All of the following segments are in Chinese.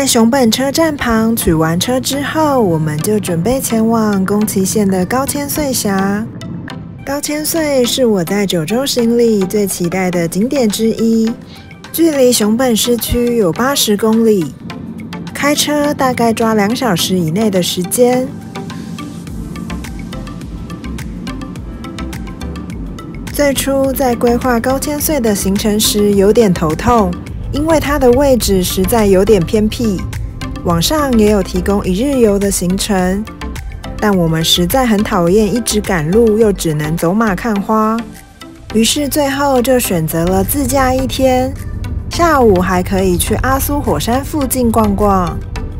在熊本车站旁取完车之后，我们就准备前往宫崎县的高千穗峡。高千穗是我在九州行里最期待的景点之一，距离熊本市区有80公里，开车大概抓2小时以内的时间。最初在规划高千穗的行程时有点头痛，因为它的位置实在有点偏僻。网上也有提供1日游的行程，但我们实在很讨厌一直赶路又只能走马看花，于是最后就选择了自驾1天，下午还可以去阿苏火山附近逛逛。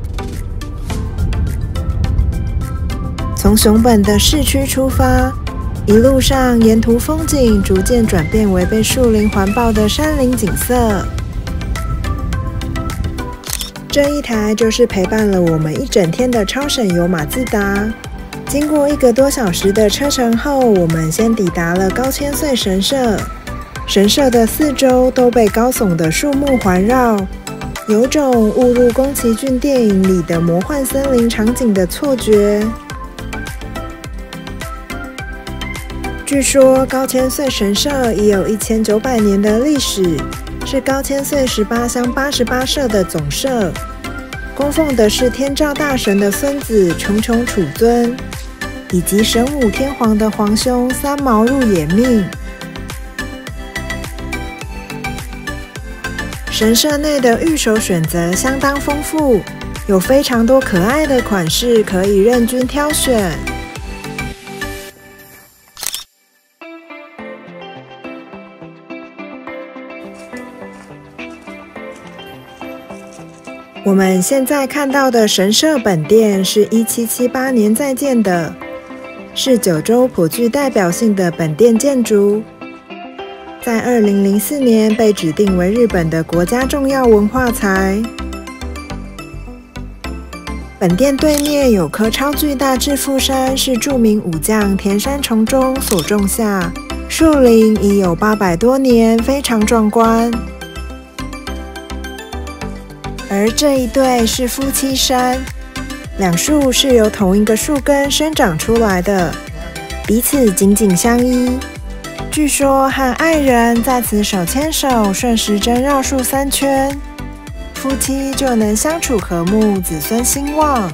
从熊本的市区出发，一路上沿途风景逐渐转变为被树林环抱的山林景色。这一台就是陪伴了我们一整天的超省油马自达。经过1个多小时的车程后，我们先抵达了高千穗神社。神社的四周都被高耸的树木环绕，有种误入宫崎骏电影里的魔幻森林场景的错觉。据说高千穗神社已有1900年的历史，是高千穗18乡88社的总社，供奉的是天照大神的孙子穷穷杵尊，以及神武天皇的皇兄三毛入野命。神社内的御守选择相当丰富，有非常多可爱的款式可以任君挑选。我们现在看到的神社本殿是1778年在建的，是九州颇具代表性的本殿建筑，在2004年被指定为日本的国家重要文化财。本殿对面有棵超巨大致富山，是著名武将田山重忠所种下，树龄已有800多年，非常壮观。而这一对是夫妻山，两树是由同一个树根生长出来的，彼此紧紧相依。据说和爱人在此手牵手顺时针绕树3圈，夫妻就能相处和睦，子孙兴旺。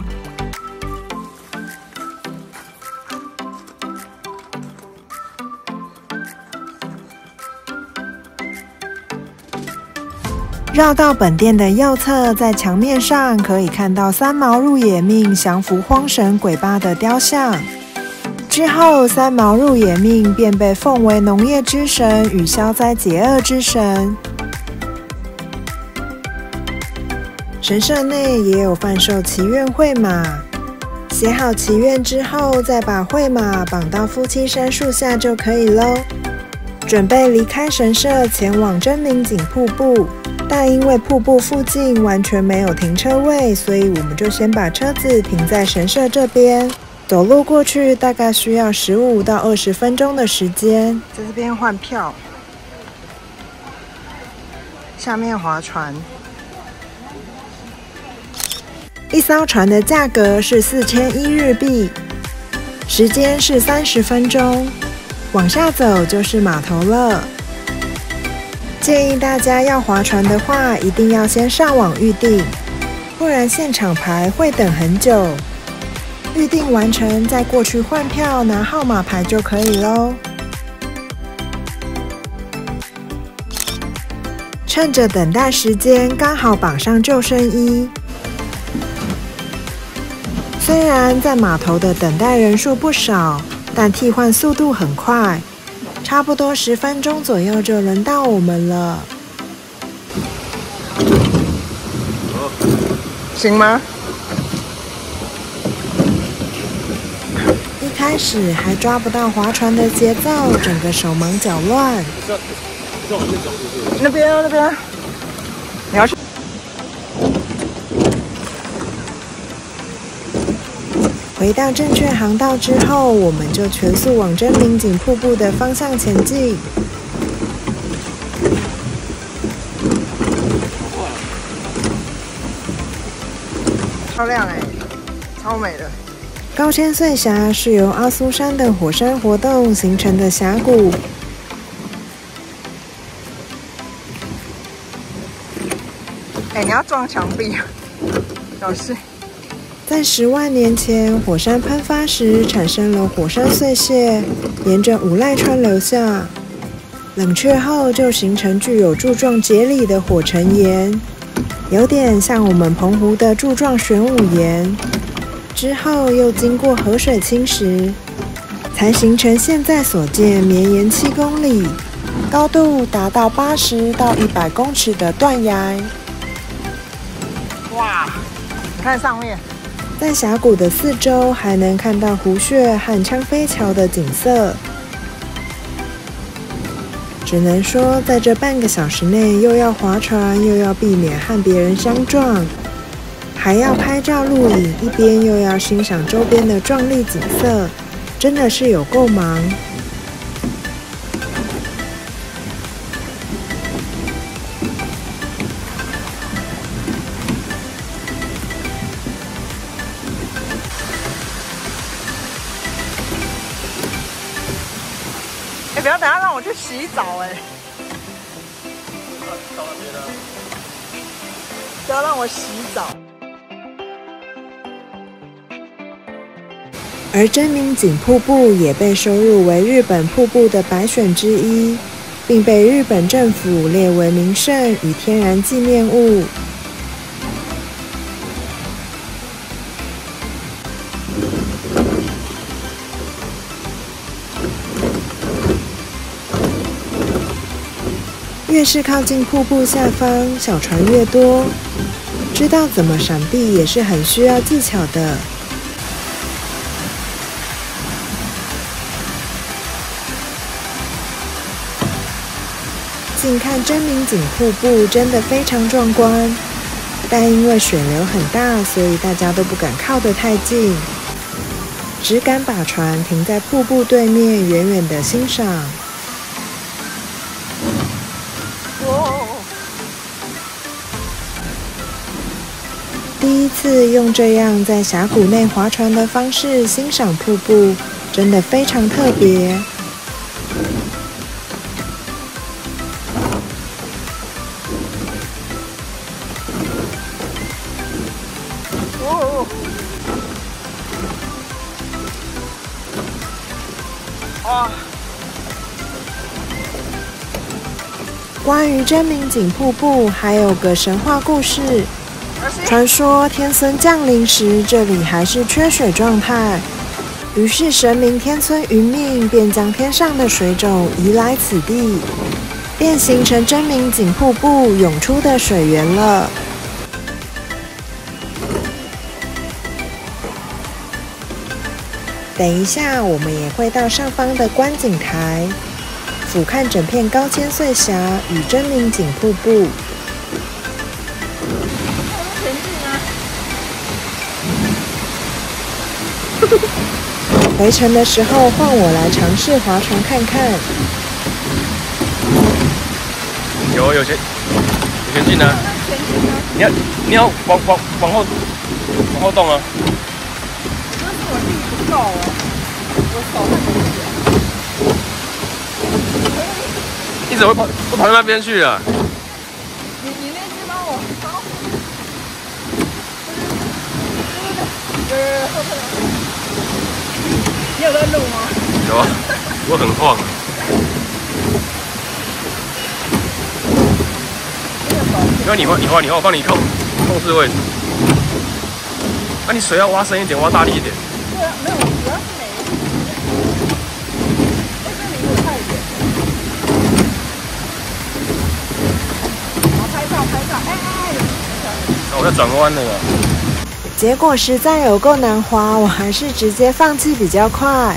绕到本殿的右侧，在墙面上可以看到三毛入野命降服荒神鬼巴的雕像。之后，三毛入野命便被奉为农业之神与消灾解厄之神。神社内也有贩售祈愿会马，写好祈愿之后，再把会马绑到夫妻山树下就可以咯。准备离开神社前往真名井瀑布。但因为瀑布附近完全没有停车位，所以我们就先把车子停在神社这边，走路过去大概需要15到20分钟的时间。在这边换票，下面划船。一艘船的价格是4001日币，时间是30分钟，往下走就是码头了。建议大家要划船的话，一定要先上网预订，不然现场排会等很久。预订完成再过去换票拿号码牌就可以咯。趁着等待时间，刚好绑上救生衣。虽然在码头的等待人数不少，但替换速度很快。差不多10分钟左右就轮到我们了，行吗？一开始还抓不到划船的节奏，整个手忙脚乱。那边啊，那边，你要去。回到正确航道之后，我们就全速往真名井瀑布的方向前进。 漂亮哎，超美的。 高千穗峡是由阿苏山的火山活动形成的峡谷。 哎，你要撞墙壁，小心。 在10万年前，火山喷发时产生了火山碎屑，沿着五赖川流下。冷却后就形成具有柱状节理的火成岩，有点像我们澎湖的柱状玄武岩。之后又经过河水侵蚀，才形成现在所见绵延7公里、高度达到80到100公尺的断崖。 哇，你看上面， 在峡谷的四周还能看到湖穴和枪飞桥的景色。只能说，在这半个小时内，又要划船，又要避免和别人相撞，还要拍照录影，一边又要欣赏周边的壮丽景色，真的是有够忙。 不要等下让我去洗澡哎！不要让我洗澡。 而真名井瀑布也被收入为日本瀑布的百选之一，并被日本政府列为名胜与天然纪念物。越是靠近瀑布下方，小船越多，知道怎么闪避也是很需要技巧的。近看真名井瀑布真的非常壮观，但因为水流很大，所以大家都不敢靠得太近，只敢把船停在瀑布对面，远远的欣赏。第一次用这样在峡谷内划船的方式欣赏瀑布，真的非常特别。关于真名井瀑布，还有个神话故事。传说天孙降临时，这里还是缺水状态，于是神明天孙云命便将天上的水种移来此地，便形成真名井瀑布涌出的水源了。等一下，我们也会到上方的观景台，俯瞰整片高千穗峡与真名井瀑布。回程的时候，换我来尝试划船看看。 有前进啊！你要往后动啊！ 但是我力不够哦，我手太一直会跑到那边去啊！ 你那只帮我好。对，你有在录吗？ 有啊，我很晃。因为你晃，我帮你控制位置。那你水要挖深一点，挖大力一点。 对啊，没有，主要是每一次。这离我太远。好，拍照， 我要转弯了。 结果实在有够难滑，我还是直接放弃比较快。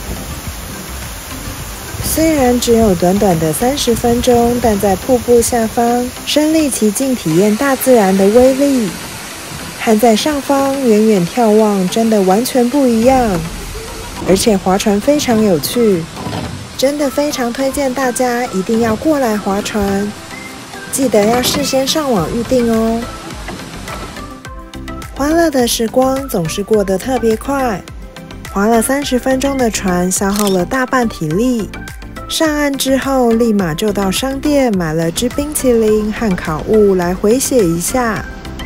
虽然只有短短的30分钟，但在瀑布下方身临其境体验大自然的威力，和在上方远远眺望真的完全不一样。而且划船非常有趣，真的非常推荐大家一定要过来划船，记得要事先上网预订哦。 欢乐的时光总是过得特别快，划了30分钟的船，消耗了大半体力。上岸之后，立马就到商店买了支冰淇淋和烤物来回血一下。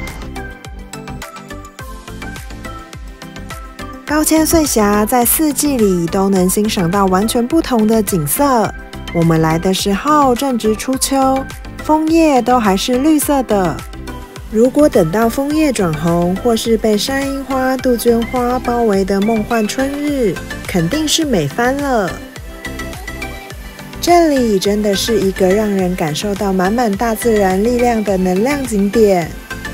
高千穗峡在4季里都能欣赏到完全不同的景色。我们来的时候正值初秋，枫叶都还是绿色的。如果等到枫叶转红，或是被山樱花、杜鹃花包围的梦幻春日，肯定是美翻了。这里真的是一个让人感受到满满大自然力量的能量景点。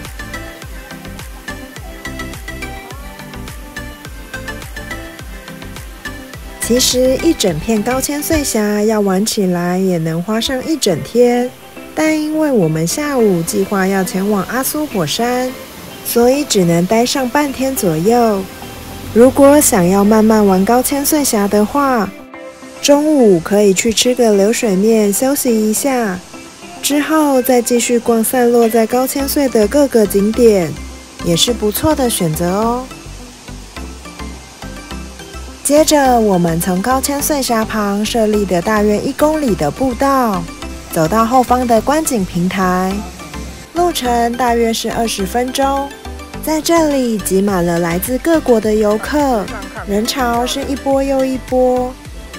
其实一整片高千穗峡要玩起来也能花上1整天。但因为我们下午计划要前往阿苏火山，所以只能待上半天左右。如果想要慢慢玩高千穗峡的话，中午可以去吃个流水面休息一下，之后再继续逛散落在高千穗的各个景点，也是不错的选择哦。接着我们从高千穗峡旁设立的大约1公里的步道，走到后方的观景平台，路程大约是20分钟。在这里挤满了来自各国的游客，人潮是一波又一波。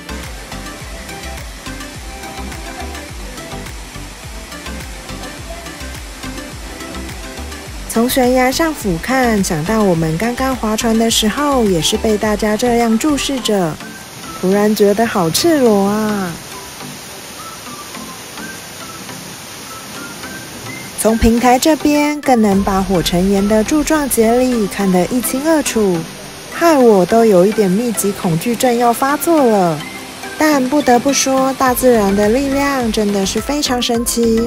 从悬崖上俯瞰，想到我们刚刚划船的时候，也是被大家这样注视着，突然觉得好赤裸啊！从平台这边更能把火成岩的柱状节理看得一清二楚，害我都有一点密集恐惧症要发作了。但不得不说，大自然的力量真的是非常神奇。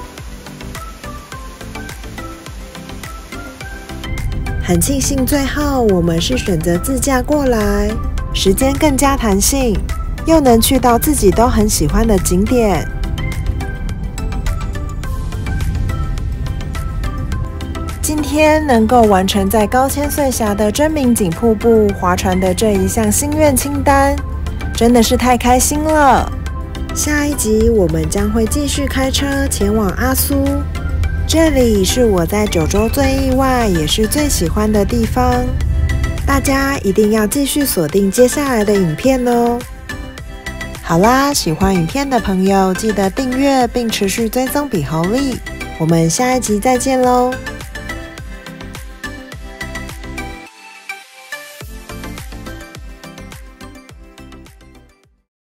很庆幸最后我们是选择自驾过来，时间更加弹性，又能去到自己都很喜欢的景点。今天能够完成在高千穗峡的真名井瀑布划船的这一项心愿清单，真的是太开心了。下一集我们将会继续开车前往阿苏，这里是我在九州最意外也是最喜欢的地方，大家一定要继续锁定接下来的影片哦。好啦，喜欢影片的朋友记得订阅并持续追踪比猴力，我们下一集再见喽，